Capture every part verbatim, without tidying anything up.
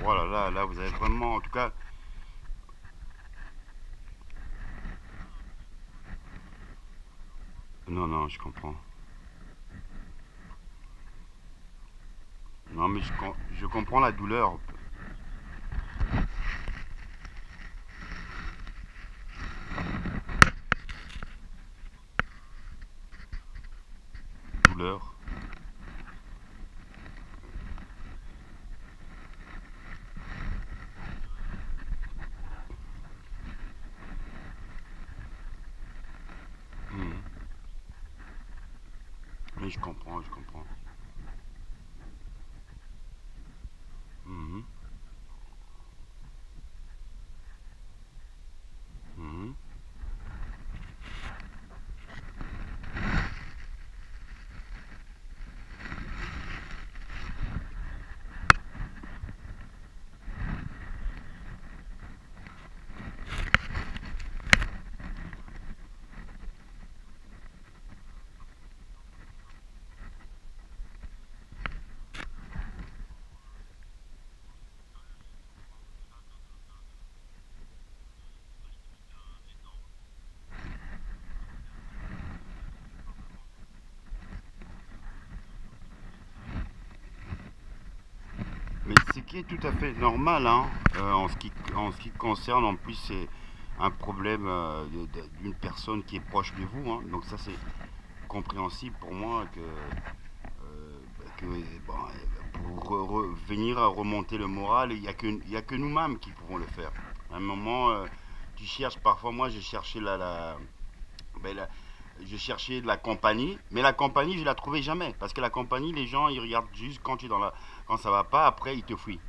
Voilà, là, là, vous avez vraiment, en tout cas, non, non, je comprends. Non, mais je, com- je comprends la douleur. Douleur. Mhm. Mais je comprends, je comprends. Mhm. Mhm. Mais ce qui est tout à fait normal, hein, euh, en, ce qui, en ce qui concerne, en plus, c'est un problème euh, de- de- d'une personne qui est proche de vous, hein. Donc ça, c'est compréhensible pour moi que, euh, que bon, pour re- re- venir à remonter le moral, il n'y a que, il y a que nous-mêmes qui pouvons le faire. À un moment, euh, tu cherches, parfois, moi, j'ai cherché la, la, ben, la- je cherchais de la compagnie, mais la compagnie, je la trouvais jamais. Parce que la compagnie, les gens, ils regardent juste quand tu es dans la, quand ça va pas, après, ils te fuient.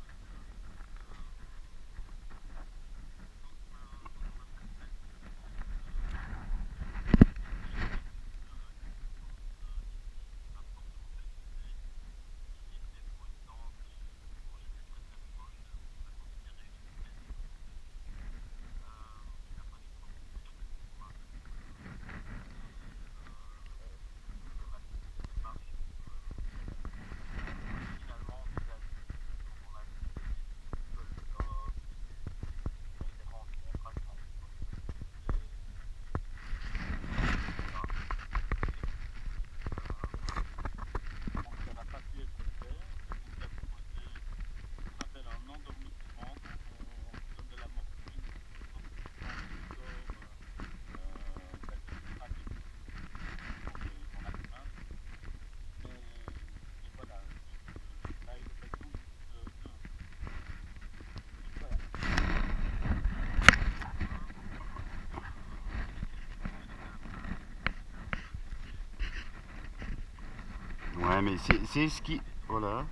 Ouais, mais c'est c'est ce qui... Voilà.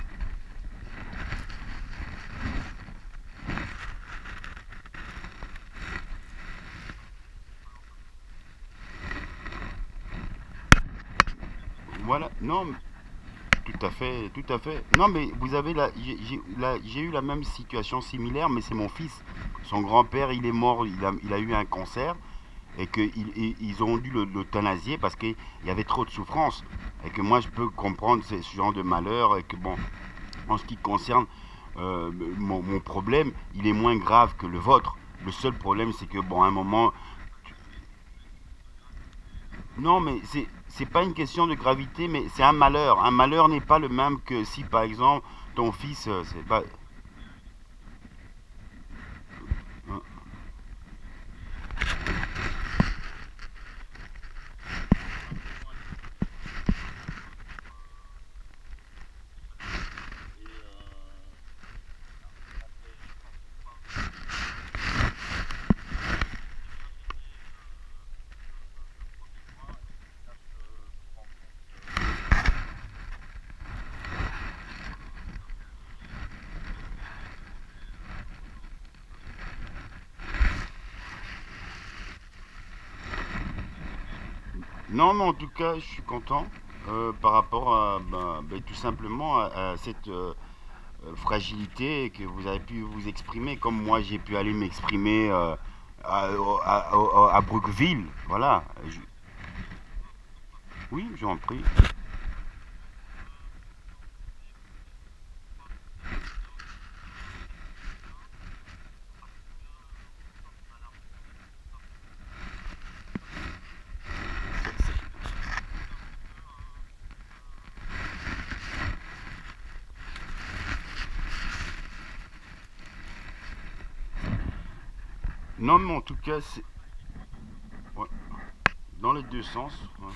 Voilà. Non, mais- tout à fait, tout à fait. Non, mais vous avez la... J'ai j'ai la- j'ai eu la même situation similaire, mais c'est mon fils. Son grand-père, il est mort, il a, il a eu un cancer, et qu'ils ils ont dû le- l'euthanasier parce qu'il y avait trop de souffrance. Et que moi, je peux comprendre ce, ce genre de malheur, et que bon, en ce qui concerne euh, mon, mon problème, il est moins grave que le vôtre. Le seul problème, c'est que, bon, à un moment, non, mais c'est c'est pas une question de gravité, mais c'est un malheur. Un malheur n'est pas le même que si, par exemple, ton fils, euh, c'est pas. euh, Non, mais en tout cas, je suis content euh, par rapport à, ben, ben, tout simplement à, à cette euh, euh, fragilité que vous avez pu vous exprimer, comme moi j'ai pu aller m'exprimer euh, à, à, à, à Brookville. Voilà. Je- oui, j'en prie. Non, mais en tout cas, c'est ouais, dans les deux sens. Ouais.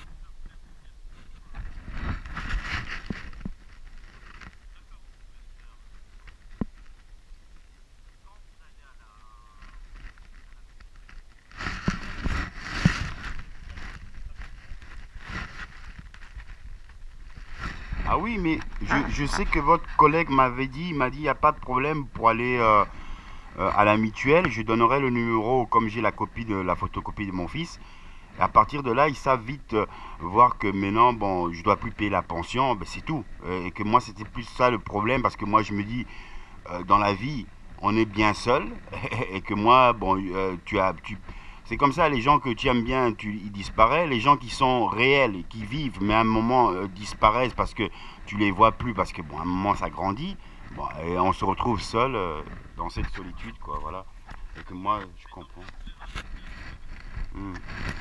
Ah oui, mais je, je sais que votre collègue m'avait dit, il m'a dit, il n'y a pas de problème pour aller euh, euh, à la mutuelle. Je donnerai le numéro comme j'ai la copie de la photocopie de mon fils. Et à partir de là, ils savent vite euh, voir que maintenant, bon, je dois plus payer la pension, ben, c'est tout. Euh, et que moi, c'était plus ça le problème parce que moi, je me dis, euh, dans la vie, on est bien seul et que moi, bon, euh, tu as, tu, c'est comme ça, les gens que tu aimes bien, tu, ils disparaissent. Les gens qui sont réels et qui vivent, mais à un moment euh, disparaissent parce que tu les vois plus, parce que bon, à un moment ça grandit. Bon, et on se retrouve seul euh, dans cette solitude, quoi, voilà. Et que moi, je comprends. Hmm.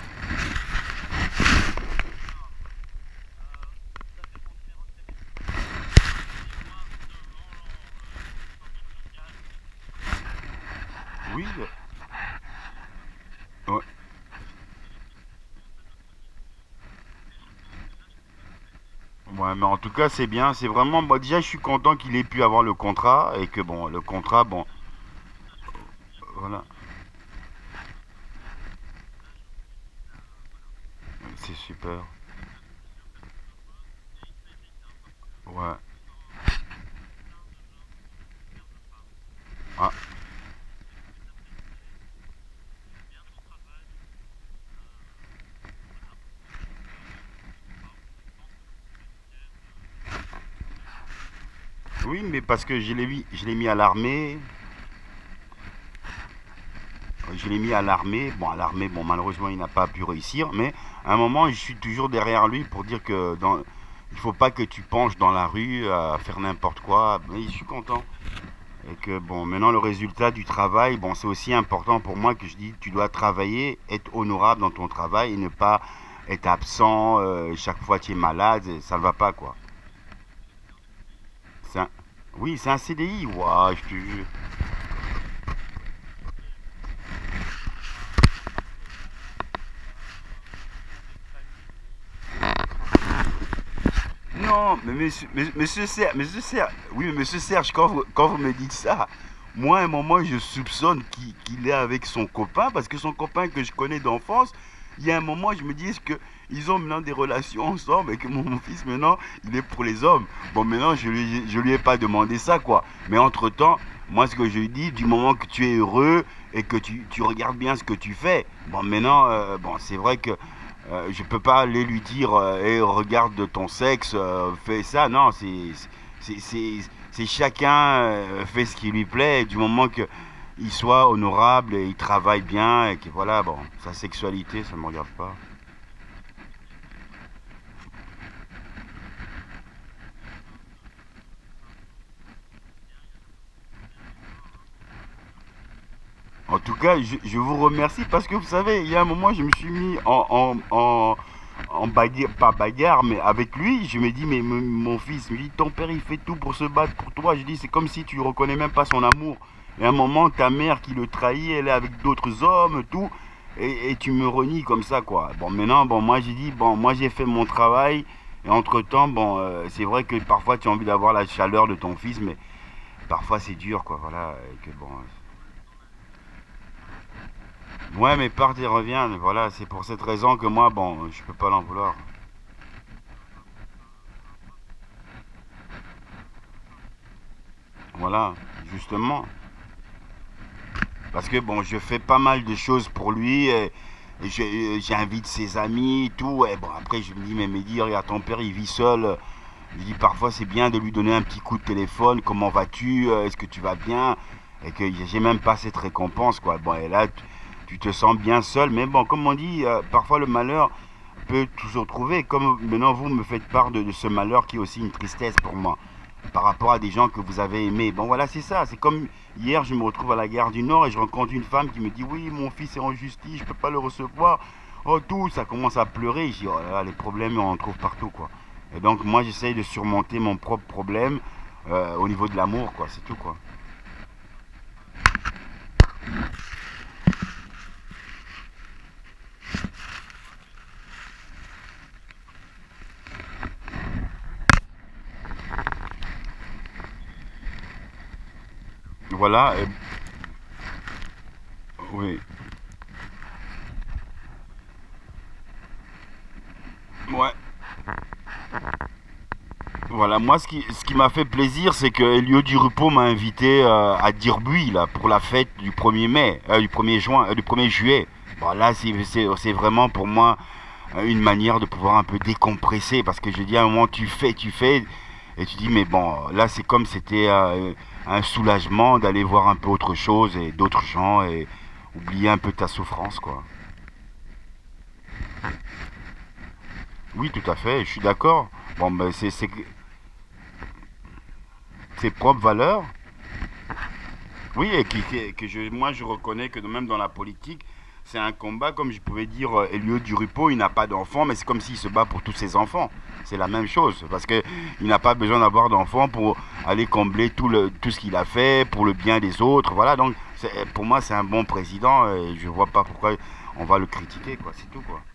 Oui, euh, ouais. Ouais, mais en tout cas, c'est bien. C'est vraiment. Bah, déjà, je suis content qu'il ait pu avoir le contrat et que bon, le contrat, bon, voilà, c'est super. Ouais. Ah, oui, mais parce que je l'ai mis, je l'ai mis à l'armée. Je l'ai mis à l'armée. Bon, à l'armée, bon, malheureusement, il n'a pas pu réussir. Mais à un moment, je suis toujours derrière lui pour dire que dans, il faut pas que tu penches dans la rue à faire n'importe quoi. Mais je suis content. Et que bon, maintenant le résultat du travail, bon, c'est aussi important pour moi que je dis, tu dois travailler, être honorable dans ton travail et ne pas être absent euh, chaque fois que tu es malade, ça ne va pas quoi. C'est un- Oui, c'est un C D I, ouah, je te jure. Non, mais monsieur, mais- monsieur Serge, monsieur Serge, oui, mais monsieur Serge, quand vous, quand vous me dites ça, moi, à un moment, je soupçonne qu'il qu'il est avec son copain, parce que son copain que je connais d'enfance, il y a un moment, je me dis, est-ce qu'ils ont maintenant des relations ensemble et que mon, mon fils, maintenant, il est pour les hommes. Bon, maintenant, je lui, je lui ai pas demandé ça, quoi. Mais entre-temps, moi, ce que je lui dis, du moment que tu es heureux et que tu, tu regardes bien ce que tu fais, bon, maintenant, euh, bon, c'est vrai que euh, je peux pas aller lui dire euh, hey, regarde ton sexe, euh, fais ça. Non, c'est c'est c'est c'est chacun euh, fait ce qui lui plaît du moment que il soit honorable et il travaille bien et que voilà bon sa sexualité ça me regarde pas. En tout cas, je, je vous remercie parce que vous savez, il y a un moment, je me suis mis en, en, en, en bagarre, pas bagarre, mais avec lui. Je me dis, mais mon mon fils, je me dis, ton père, il fait tout pour se battre pour toi. Je dis, c'est comme si tu reconnais même pas son amour. Et à un moment, ta mère qui le trahit, elle est avec d'autres hommes, tout. Et, et tu me renies comme ça, quoi. Bon, maintenant, bon, moi, j'ai dit, bon, moi, j'ai fait mon travail. Et entre-temps, bon, euh, c'est vrai que parfois, tu as envie d'avoir la chaleur de ton fils, mais parfois, c'est dur, quoi. Voilà. Et que bon. Ouais, mais part et revient. Voilà, c'est pour cette raison que moi, bon, je peux pas l'en vouloir. Voilà, justement. Parce que bon, je fais pas mal de choses pour lui. Et, et je- j'invite ses amis, tout. Et bon, après, je me dis, mais me dire, regarde, ton père, il vit seul. Je dis, parfois, c'est bien de lui donner un petit coup de téléphone. Comment vas-tu? Est-ce que tu vas bien? Et que j'ai même pas cette récompense, quoi. Bon, et là, tu, tu te sens bien seul. Mais bon, comme on dit, euh, parfois le malheur peut tout se retrouver. Comme maintenant, vous me faites part de, de ce malheur qui est aussi une tristesse pour moi par rapport à des gens que vous avez aimés. Bon voilà, c'est ça. C'est comme hier, je me retrouve à la gare du Nord et je rencontre une femme qui me dit oui, mon fils est en justice, je peux pas le recevoir. Oh tout, ça commence à pleurer. Je dis oh là là, les problèmes on en trouve partout quoi. Et donc moi j'essaye de surmonter mon propre problème euh, au niveau de l'amour quoi, c'est tout quoi. voilà. euh, oui. Ouais. Voilà, moi ce qui, ce qui m'a fait plaisir, c'est que Elio Di Rupo m'a invité euh, à Dirbuy là, pour la fête du premier mai, euh, du premier juin, euh, du premier juillet. Bon, là, c'est c'est- c'est vraiment pour moi euh, une manière de pouvoir un peu décompresser parce que je dis à un moment, tu fais, tu fais, et tu dis, mais bon, là, c'est comme c'était euh, un soulagement d'aller voir un peu autre chose et d'autres gens et oublier un peu ta souffrance, quoi. Oui, tout à fait, je suis d'accord. Bon, ben, c'est c'est ses propres valeurs. Oui, et qui, qui- que je, moi je reconnais que même dans la politique, c'est un combat, comme je pouvais dire, euh, Elio Durupo, il n'a pas d'enfants, mais c'est comme s'il se bat pour tous ses enfants. C'est la même chose, parce que il n'a pas besoin d'avoir d'enfants pour aller combler tout, le, tout ce qu'il a fait, pour le bien des autres. Voilà, donc c'est- pour moi c'est un bon président, et je vois pas pourquoi on va le critiquer, quoi. C'est tout, quoi.